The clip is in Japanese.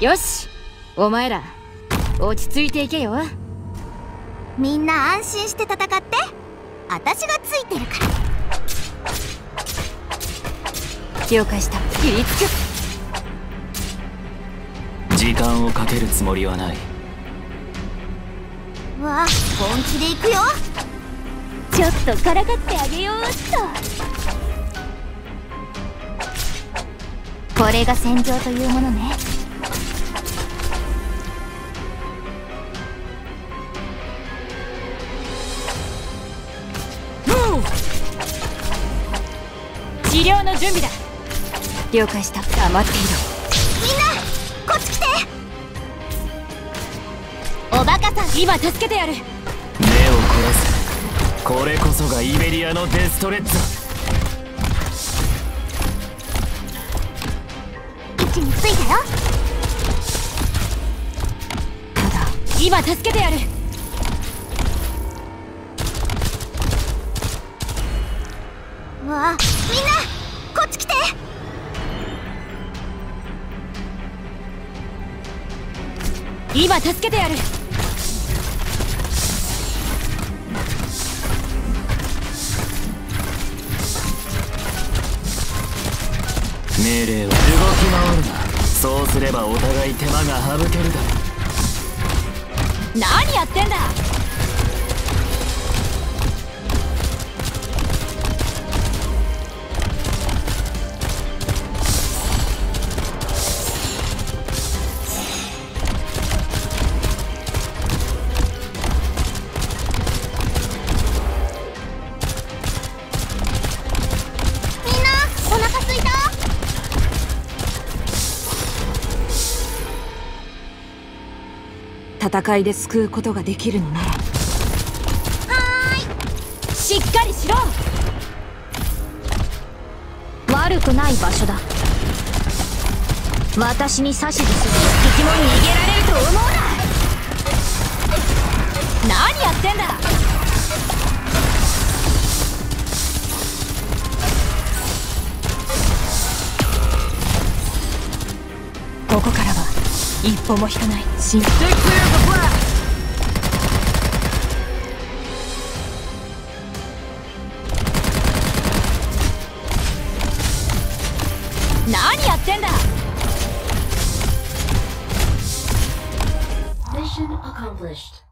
よし、お前ら落ち着いていけよ。 みんな安心して戦って、私がついてるから。 了解した。切りつく。 時間をかけるつもりはない。 わあ、本気で行くよ。 ちょっとからかってあげようっと。これが戦場というものね。治療の準備だ。了解した。黙っていろ。 みんなこっち来て。おバカさん、 今助けてやる。 目を凝らせ。これこそがイベリアのデストレッツだ。位置についたよ。 ただ今助けてやる。 わあ、みんなこっち来て。 今助けてやる。 命令は動き回るな。そうすればお互い手間が省けるだろう。 何やってんだ。 お腹すいた。 戦いで救うことができるのなら。はーい、しっかりしろ。悪くない場所だ。私に指図する敵も逃げられると思うな。何やってんだ。ここからは一歩も引かない。何やってんだ。 Mission accomplished.